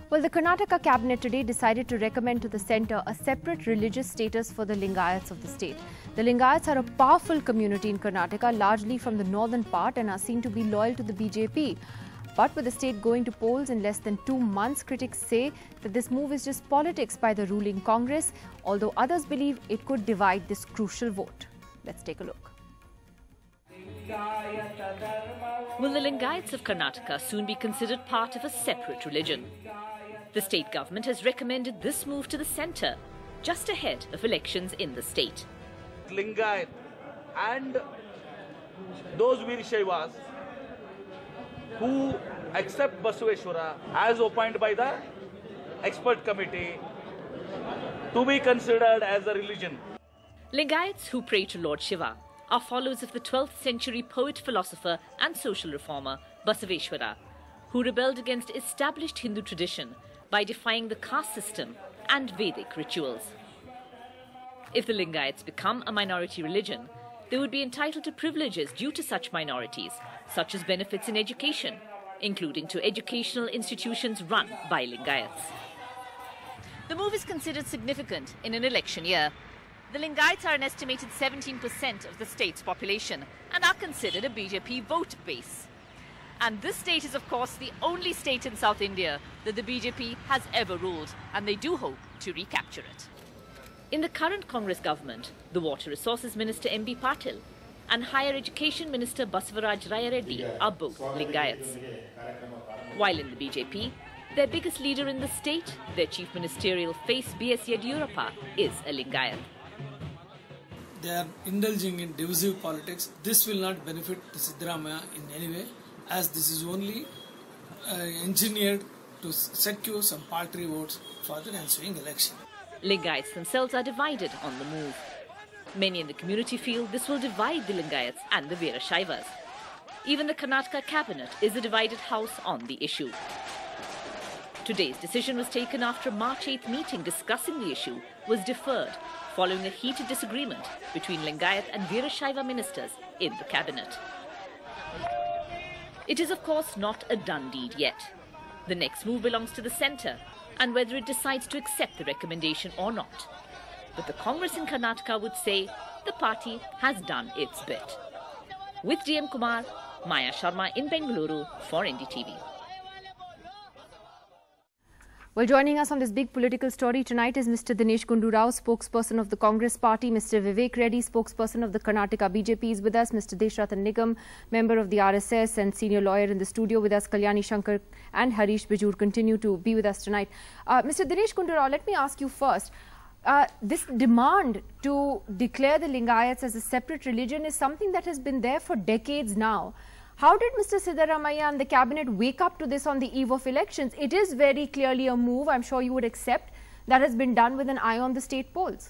Well, the Karnataka cabinet today decided to recommend to the centre a separate religious status for the Lingayats of the state. The Lingayats are a powerful community in Karnataka, largely from the northern part, and are seen to be loyal to the BJP. But with the state going to polls in less than 2 months, critics say that this move is just politics by the ruling Congress, although others believe it could divide this crucial vote. Let's take a look. Will the Lingayats of Karnataka soon be considered part of a separate religion? The state government has recommended this move to the centre, just ahead of elections in the state. Lingayat and those Veerashaivas who accept Basaveshwara as opined by the expert committee to be considered as a religion. Lingayats who pray to Lord Shiva are followers of the 12th century poet, philosopher and social reformer Basaveshwara, who rebelled against established Hindu tradition by defying the caste system and Vedic rituals. If the Lingayats become a minority religion, they would be entitled to privileges due to such minorities, such as benefits in education, including to educational institutions run by Lingayats. The move is considered significant in an election year. The Lingayats are an estimated 17% of the state's population and are considered a BJP vote base. And this state is, of course, the only state in South India that the BJP has ever ruled, and they do hope to recapture it. In the current Congress government, the Water Resources Minister M.B. Patil and Higher Education Minister Basavaraj Raya Reddy are both Lingayats. While in the BJP, their biggest leader in the state, their chief ministerial face B.S. Yediyurappa, is a Lingayat. They are indulging in divisive politics. This will not benefit Siddaramiah in any way, as this is only engineered to secure some paltry votes for the ensuing election. Lingayats themselves are divided on the move. Many in the community feel this will divide the Lingayats and the Veerashaivas. Even the Karnataka cabinet is a divided house on the issue. Today's decision was taken after a March 8th meeting discussing the issue was deferred following a heated disagreement between Lingayat and Veerashaiva ministers in the cabinet. It is, of course, not a done deed yet. The next move belongs to the centre, and whether it decides to accept the recommendation or not. But the Congress in Karnataka would say the party has done its bit. With DM Kumar, Maya Sharma in Bengaluru for NDTV. Well, joining us on this big political story tonight is Mr. Dinesh Gundu Rao, spokesperson of the Congress party. Mr. Vivek Reddy, spokesperson of the Karnataka BJP, is with us. Mr. Deshratan Nigam, member of the RSS and senior lawyer in the studio with us. Kalyani Shankar and Harish Bijur continue to be with us tonight. Mr. Dinesh Gundu Rao, let me ask you first. This demand to declare the Lingayats as a separate religion is something that has been there for decades now. How did Mr. Siddaramiah and the cabinet wake up to this on the eve of elections? It is very clearly a move, I'm sure you would accept, that has been done with an eye on the state polls.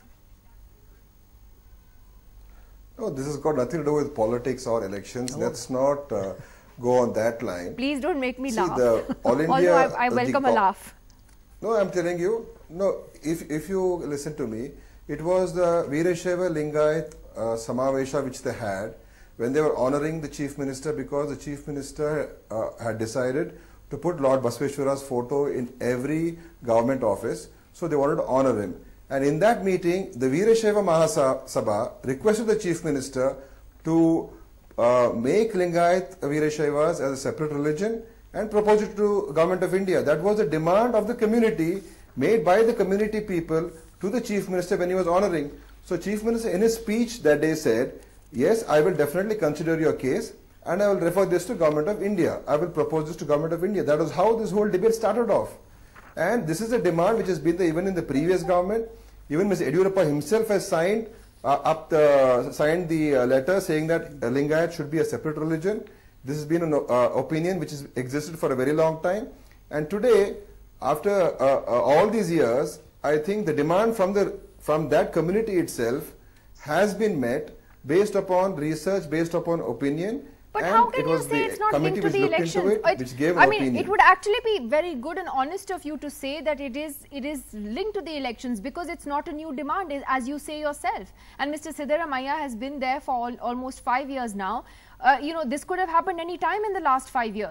No, this has got nothing to do with politics or elections. Let's not go on that line. Please don't make me laugh. All India, although I welcome a laugh. No, I'm telling you, no, if you listen to me, it was the Veerashaiva Lingayat Samavesha which they had when they were honoring the Chief Minister, because the Chief Minister had decided to put Lord Basaveshwara's photo in every government office. So they wanted to honor him. And in that meeting, the Veerashaiva Mahasabha requested the Chief Minister to make Lingayat Veerashaivas as a separate religion and propose it to Government of India. That was a demand of the community made by the community people to the Chief Minister when he was honoring. So Chief Minister in his speech that day said, yes, I will definitely consider your case and I will refer this to Government of India. I will propose this to Government of India. That was how this whole debate started off. And this is a demand which has been there even in the previous government. Even Mr. Yediyurappa himself has signed the letter saying that Lingayat should be a separate religion. This has been an opinion which has existed for a very long time. And today, after all these years, I think the demand from that community itself has been met based upon research, based upon opinion. But how can you say it's not linked to the elections? I mean, it would actually be very good and honest of you to say that it is linked to the elections, because it's not a new demand, as you say yourself. And Mr. Siddaramiah has been there for almost 5 years now. You know, this could have happened any time in the last 5 years.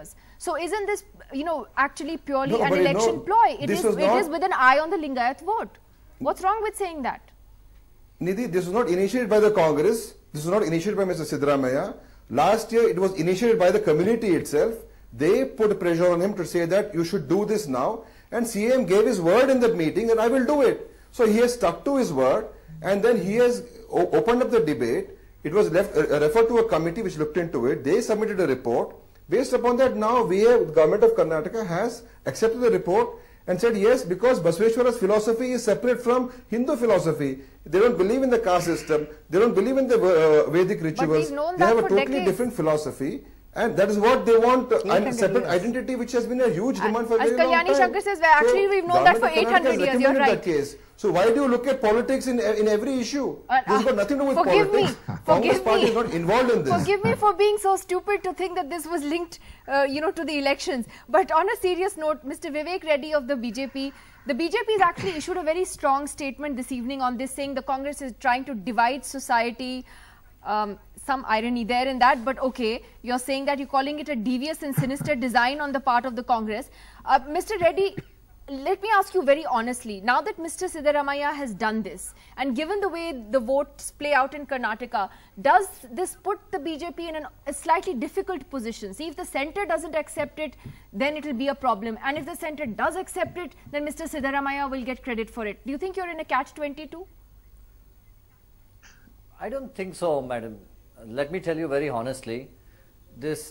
So isn't this, actually purely an election ploy? It is with an eye on the Lingayat vote. What's wrong with saying that? Nidhi, this was not initiated by the Congress. This was not initiated by Mr. Siddaramiah. Last year, it was initiated by the community itself. They put pressure on him to say that you should do this now. And CM gave his word in that meeting that I will do it. So he has stuck to his word, and then he has opened up the debate. It was referred to a committee which looked into it. They submitted a report. Based upon that, now the government of Karnataka has accepted the report and said yes, because Basaveshwara's philosophy is separate from Hindu philosophy. They don't believe in the caste system. They don't believe in the Vedic rituals. They have a totally different philosophy. And that is what they want, a separate identity, which has been a huge demand for a very long time. As Kalyani Shankar says, actually we've known that for 800 years, you're right. Case. So why do you look at politics in every issue? This has got nothing to do with politics. Congress party is not involved in this. Forgive me for being so stupid to think that this was linked, to the elections. But on a serious note, Mr. Vivek Reddy of the BJP has actually issued a very strong statement this evening on this, saying the Congress is trying to divide society. Some irony there in that, but okay, you're saying that you're calling it a devious and sinister design on the part of the Congress. Mr. Reddy, let me ask you very honestly, now that Mr. Siddaramiah has done this, and given the way the votes play out in Karnataka, does this put the BJP in a slightly difficult position? See, if the centre doesn't accept it, then it will be a problem. And if the centre does accept it, then Mr. Siddaramiah will get credit for it. Do you think you're in a catch-22? I don't think so, madam. Let me tell you very honestly, this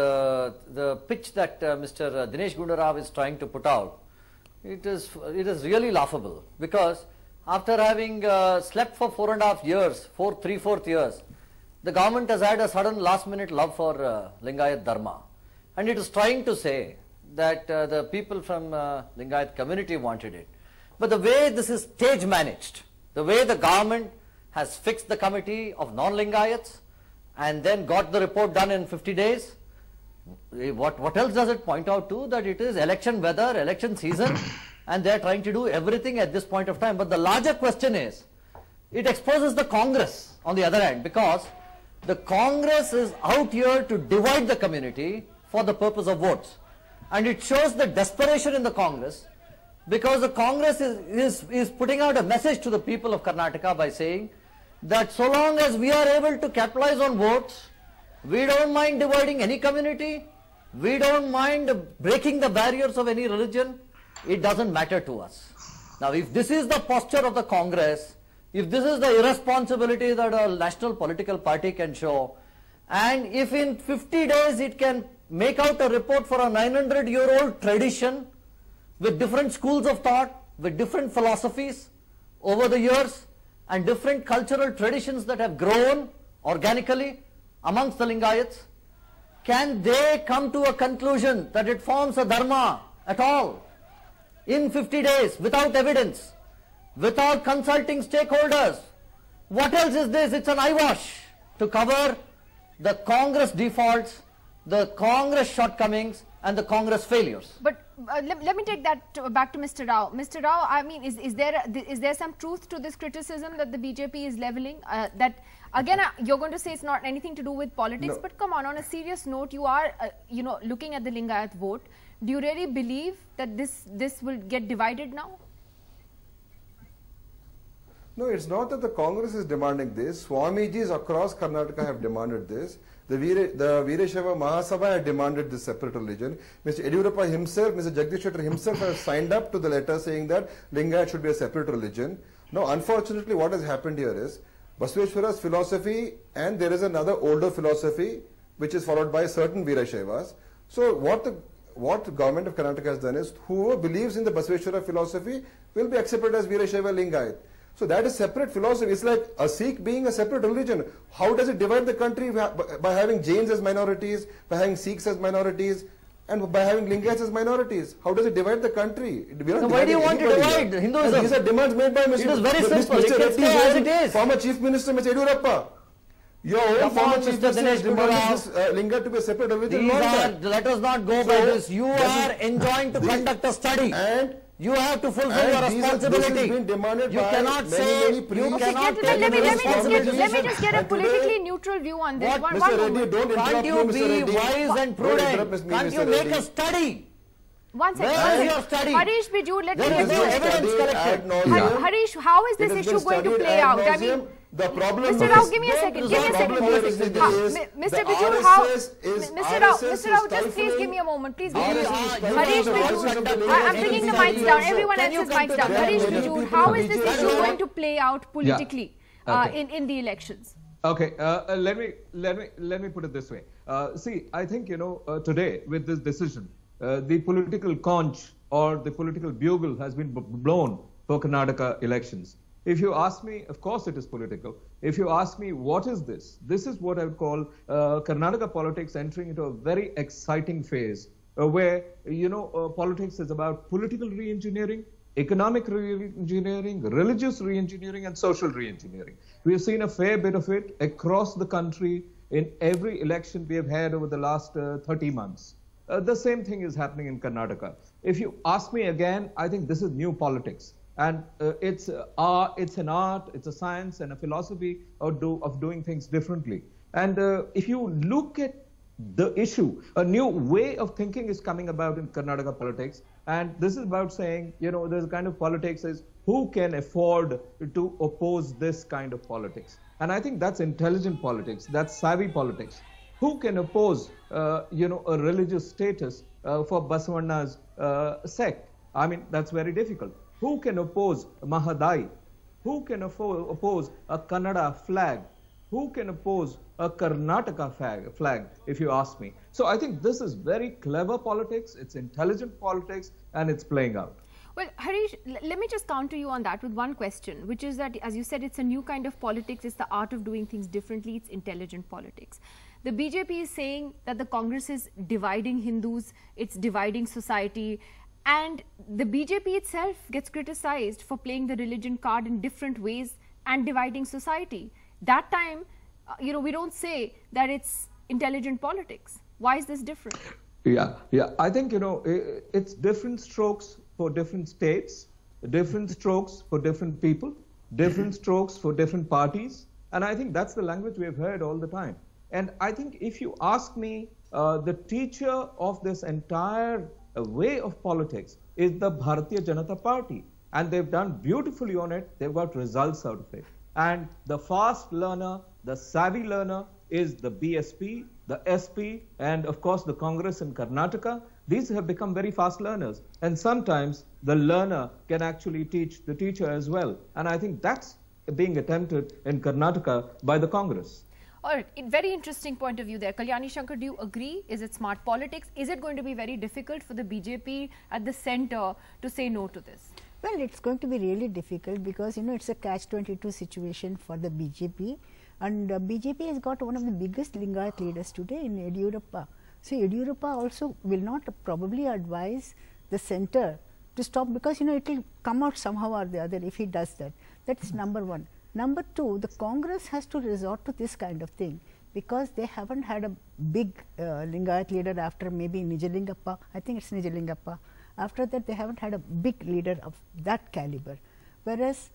the pitch that Mr. Dinesh Gundu is trying to put out, it is really laughable, because after having slept for 4.5 years, 3/4 years, the government has had a sudden last-minute love for Lingayat Dharma, and it is trying to say that the people from Lingayat community wanted it. But the way this is stage managed, the way the government has fixed the committee of non-Lingayats and then got the report done in 50 days. What else does it point out to? That it is election weather, election season, and they are trying to do everything at this point of time. But the larger question is, it exposes the Congress on the other hand, because the Congress is out here to divide the community for the purpose of votes. And it shows the desperation in the Congress, because the Congress is putting out a message to the people of Karnataka by saying that so long as we are able to capitalize on votes, we don't mind dividing any community, we don't mind breaking the barriers of any religion, it doesn't matter to us. Now, if this is the posture of the Congress, if this is the irresponsibility that a national political party can show, and if in 50 days it can make out a report for a 900-year-old tradition with different schools of thought, with different philosophies over the years, and different cultural traditions that have grown organically amongst the Lingayats, can they come to a conclusion that it forms a dharma at all in 50 days without evidence, without consulting stakeholders? What else is this? It's an eyewash to cover the Congress defaults, the Congress shortcomings, and the Congress failures. But let me take that back to Mr. Rao. Mr. Rao, I mean, is there some truth to this criticism that the BJP is leveling? That again, you're going to say it's not anything to do with politics, no. But come on a serious note, you are, looking at the Lingayat vote. Do you really believe that this will get divided now? No, it's not that the Congress is demanding this. Swamijis across Karnataka have demanded this. The Veerashaiva Mahasabha had demanded this separate religion. Mr. Yediyurappa himself, Mr. Jagdish Shetty himself has signed up to the letter saying that Lingayat should be a separate religion. Now, unfortunately, what has happened here is Basaveshwara's philosophy, and there is another older philosophy which is followed by certain Veerashaivas. So what the government of Karnataka has done is, whoever believes in the Basaveshwara philosophy will be accepted as Veerashaiva Lingayat. So that is separate philosophy. It's like a Sikh being a separate religion. How does it divide the country? By having Jains as minorities, by having Sikhs as minorities, and by having Lingayats as minorities. How does it divide the country? So why do you want to divide Hinduism? These are demands made by Mr. It is very simple. Mr. It can stay as it is. Former Chief Minister Mr. Yediyurappa. Your own former Chief Minister has demanded this Lingayat to be a separate religion. Let us not go by this. You are enjoying to conduct a study. And You have to fulfill your responsibility. This has been demanded you by cannot many, say many you priests. cannot Let me just get a And politically today, neutral view on this. What, One Mr. Reddy, moment. don't interrupt Can't me, you Mr. be Reddy. wise and prudent? me, Can't you Mr. make Reddy. a study? One second. Where is your study? Harish Biju, let me There is get no you. evidence collected. Harish, how is this issue going to play out? I mean, the problem Mr. Rao, give me a second. Give me a second. Mr. Biju, how? Mr. Rao, just please give me a moment. Please give me a moment. Harish Biju, I'm bringing the mics down. Everyone else's mics down. Harish Biju, how is this issue going to play out politically in the elections? Okay, let me put it this way. See, I think, today with this decision, the political conch or the political bugle has been blown for Karnataka elections. If you ask me, of course it is political. If you ask me, what is this? This is what I would call Karnataka politics entering into a very exciting phase where, politics is about political re-engineering, economic re-engineering, religious re-engineering, and social re-engineering. We have seen a fair bit of it across the country in every election we have had over the last 30 months. The same thing is happening in Karnataka. If you ask me again, I think this is new politics. And it's an art, it's a science and a philosophy of doing things differently. And if you look at the issue, a new way of thinking is coming about in Karnataka politics. And this is about saying, there's a kind of politics is who can afford to oppose this kind of politics. And I think that's intelligent politics, that's savvy politics. Who can oppose, a religious status for Basavanna's sect? I mean, that's very difficult. Who can oppose Mahadai? Who can oppose a Kannada flag? Who can oppose a Karnataka flag, if you ask me? So I think this is very clever politics, it's intelligent politics, and it's playing out. Well, Harish, let me just counter you on that with one question, which is that, as you said, it's a new kind of politics, it's the art of doing things differently, it's intelligent politics. The BJP is saying that the Congress is dividing Hindus, it's dividing society, and the BJP itself gets criticized for playing the religion card in different ways and dividing society. That time, we don't say that it's intelligent politics. Why is this different? Yeah. I think, it's different strokes for different states, different strokes for different people, different strokes for different parties. And I think that's the language we have heard all the time. And I think if you ask me, the teacher of this entire way of politics is the Bharatiya Janata Party. And they've done beautifully on it. They've got results out of it. And the fast learner, the savvy learner is the BSP, the SP, and of course the Congress in Karnataka. These have become very fast learners. And sometimes the learner can actually teach the teacher as well. And I think that's being attempted in Karnataka by the Congress. All right, very interesting point of view there. Kalyani Shankar, do you agree? Is it smart politics? Is it going to be very difficult for the BJP at the center to say no to this? Well, it's going to be really difficult because, it's a catch-22 situation for the BJP. And BJP has got one of the biggest Lingayat leaders today in Yediyurappa. So, Yediyurappa also will not probably advise the center to stop because, it will come out somehow or the other if he does that. That's number one. Number two, the Congress has to resort to this kind of thing because they haven't had a big Lingayat leader after maybe Nijalingappa. I think it's Nijalingappa. After that, they haven't had a big leader of that caliber. Whereas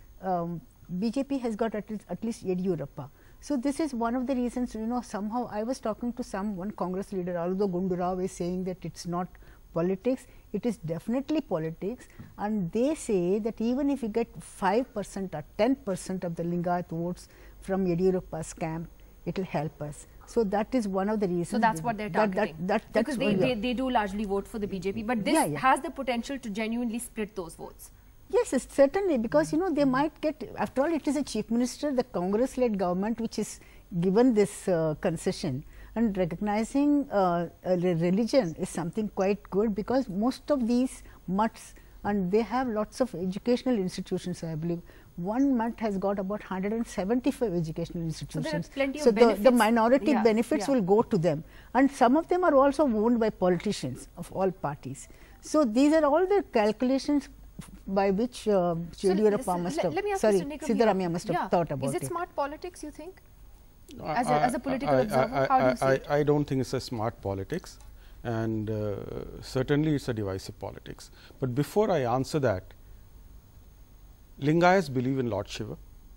BJP has got at least Yediyurappa. So this is one of the reasons, somehow I was talking to one Congress leader, although Gundu Rao is saying that it's not politics, it is definitely politics, and they say that even if you get 5% or 10% of the Lingayat votes from Yediyurappa's camp, it will help us. So that is one of the reasons. So that's what they're targeting. Because they do largely vote for the BJP, but this has the potential to genuinely split those votes. Yes, certainly, because they might get, after all it is a Chief Minister, the Congress-led government which is given this concession, and recognizing religion is something quite good because most of these mutts, and they have lots of educational institutions, I believe. One mutt has got about 175 educational institutions. So there are plenty of benefits. The minority benefits will go to them, and some of them are also owned by politicians of all parties. So these are all the calculations by which Yediyurappa must have, Siddaramiah must have thought about it. Is it smart politics, you think? As a political observer, how do you see it? I don't think it's a smart politics. and certainly it's a divisive politics. But before I answer that, Lingayats believe in Lord Shiva.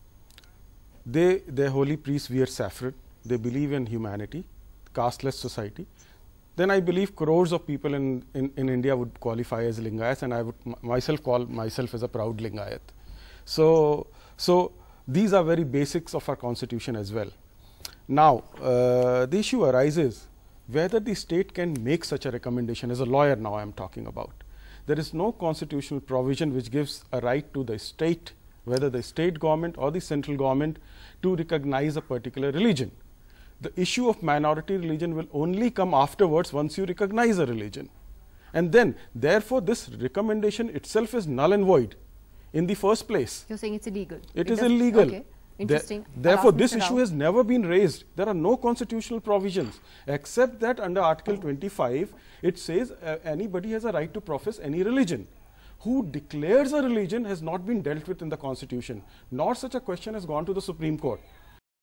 Their holy priests wear saffron. They believe in humanity, casteless society. Then I believe crores of people in India would qualify as Lingayats, and I would myself call myself as a proud Lingayat. So these are very basics of our constitution as well. Now, the issue arises whether the state can make such a recommendation. As a lawyer now I am talking about. There is no constitutional provision which gives a right to the state, whether the state government or the central government, to recognize a particular religion. The issue of minority religion will only come afterwards once you recognize a religion. And then, therefore, this recommendation itself is null and void in the first place. You're saying it's illegal? It is illegal. Okay. Interesting. Therefore, this issue has never been raised. There are no constitutional provisions, except that under Article 25, it says anybody has a right to profess any religion. Who declares a religion has not been dealt with in the Constitution, nor such a question has gone to the Supreme Court.